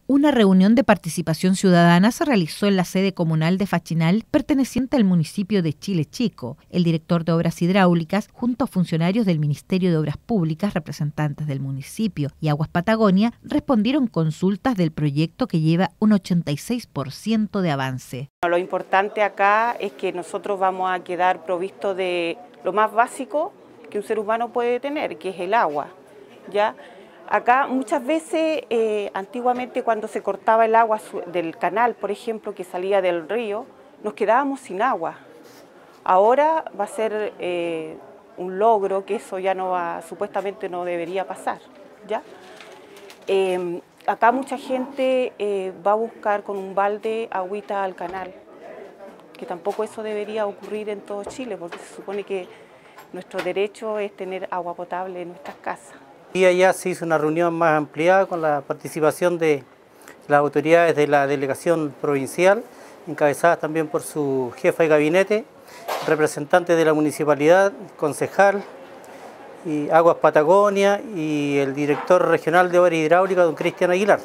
Una reunión de participación ciudadana se realizó en la sede comunal de Fachinal, perteneciente al municipio de Chile Chico. El director de Obras Hidráulicas, junto a funcionarios del Ministerio de Obras Públicas, representantes del municipio y Aguas Patagonia, respondieron consultas del proyecto que lleva un 86% de avance. Lo importante acá es que nosotros vamos a quedar provistos de lo más básico que un ser humano puede tener, que es el agua, ¿ya? Acá muchas veces, antiguamente cuando se cortaba el agua del canal, por ejemplo, que salía del río, nos quedábamos sin agua. Ahora va a ser un logro que eso ya no va, supuestamente no debería pasar, ¿ya? Acá mucha gente va a buscar con un balde agüita al canal, que tampoco eso debería ocurrir en todo Chile, porque se supone que nuestro derecho es tener agua potable en nuestras casas. Y allá se hizo una reunión más ampliada con la participación de las autoridades de la delegación provincial, encabezadas también por su jefa de gabinete, representantes de la municipalidad, concejal, y Aguas Patagonia y el director regional de Obras Hidráulicas, don Cristian Aguilar.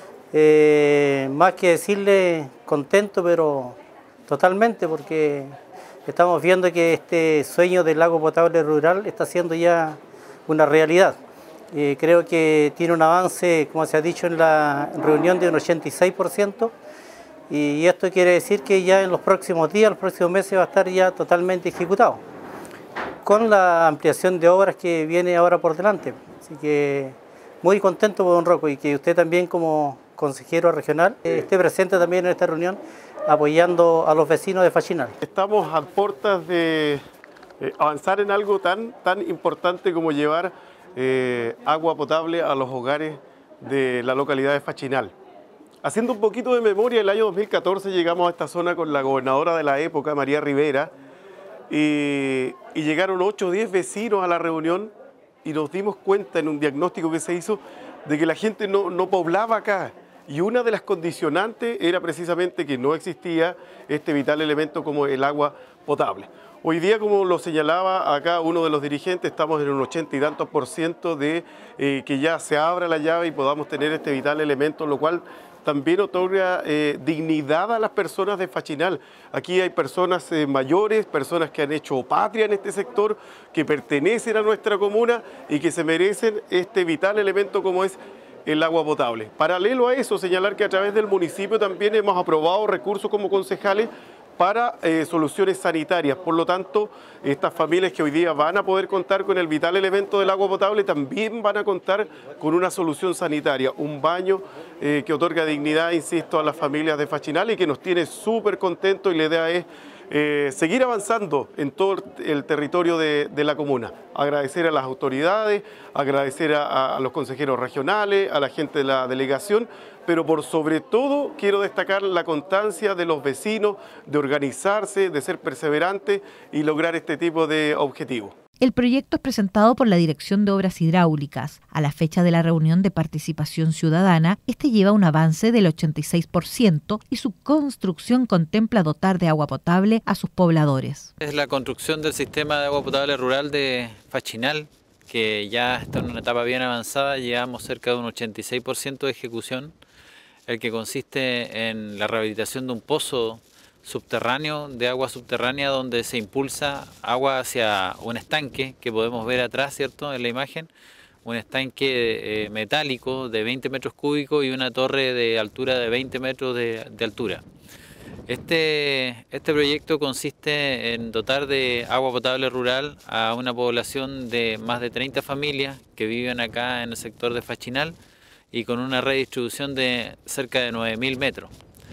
Más que decirle contento, pero totalmente, porque estamos viendo que este sueño del agua potable rural está siendo ya una realidad. Creo que tiene un avance, como se ha dicho en la reunión, de un 86%, y esto quiere decir que ya en los próximos días, los próximos meses va a estar ya totalmente ejecutado, con la ampliación de obras que viene ahora por delante. Así que muy contento, don Rocco, y que usted también como consejero regional esté presente también en esta reunión apoyando a los vecinos de Fachinal. Estamos a puertas de avanzar en algo tan importante como llevar agua potable a los hogares de la localidad de Fachinal. Haciendo un poquito de memoria, el año 2014 llegamos a esta zona con la gobernadora de la época, María Rivera, y llegaron 8 o 10 vecinos a la reunión y nos dimos cuenta en un diagnóstico que se hizo de que la gente no poblaba acá. Y una de las condicionantes era precisamente que no existía este vital elemento como el agua potable. Hoy día, como lo señalaba acá uno de los dirigentes, estamos en un 80 y tantos % de que ya se abra la llave y podamos tener este vital elemento, lo cual también otorga dignidad a las personas de Fachinal. Aquí hay personas mayores, personas que han hecho patria en este sector, que pertenecen a nuestra comuna y que se merecen este vital elemento como es el agua potable. Paralelo a eso, señalar que a través del municipio también hemos aprobado recursos como concejales para soluciones sanitarias. Por lo tanto, estas familias que hoy día van a poder contar con el vital elemento del agua potable también van a contar con una solución sanitaria, un baño que otorga dignidad, insisto, a las familias de Fachinal y que nos tiene súper contentos, y la idea es seguir avanzando en todo el territorio de la comuna. Agradecer a las autoridades, agradecer a los consejeros regionales, a la gente de la delegación, pero por sobre todo quiero destacar la constancia de los vecinos, de organizarse, de ser perseverantes y lograr este tipo de objetivos. El proyecto es presentado por la Dirección de Obras Hidráulicas. A la fecha de la reunión de participación ciudadana, este lleva un avance del 86% y su construcción contempla dotar de agua potable a sus pobladores. Es la construcción del sistema de agua potable rural de Fachinal, que ya está en una etapa bien avanzada, llevamos cerca de un 86% de ejecución, el que consiste en la rehabilitación de un pozo subterráneo, de agua subterránea, donde se impulsa agua hacia un estanque que podemos ver atrás, ¿cierto?, en la imagen, un estanque metálico de 20 metros cúbicos y una torre de altura de 20 metros de altura. Este proyecto consiste en dotar de agua potable rural a una población de más de 30 familias que viven acá en el sector de Fachinal y con una redistribución de cerca de 9.000 metros.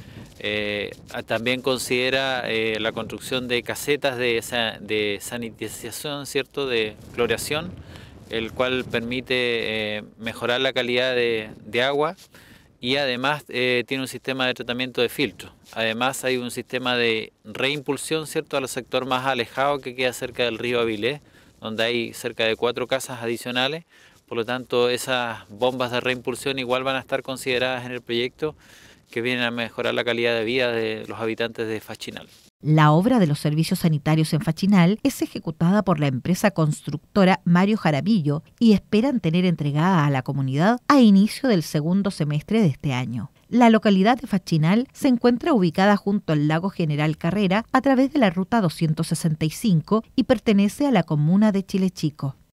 También considera la construcción de casetas de sanitización, ¿cierto?, de cloración, el cual permite mejorar la calidad de agua, y además tiene un sistema de tratamiento de filtro. Además hay un sistema de reimpulsión, ¿cierto?, a los sectores más alejados que queda cerca del río Avilés, donde hay cerca de 4 casas adicionales. Por lo tanto, esas bombas de reimpulsión igual van a estar consideradas en el proyecto, que vienen a mejorar la calidad de vida de los habitantes de Fachinal. La obra de los servicios sanitarios en Fachinal es ejecutada por la empresa constructora Mario Jaramillo y esperan tener entregada a la comunidad a inicio del segundo semestre de este año. La localidad de Fachinal se encuentra ubicada junto al lago General Carrera a través de la ruta 265 y pertenece a la comuna de Chile Chico.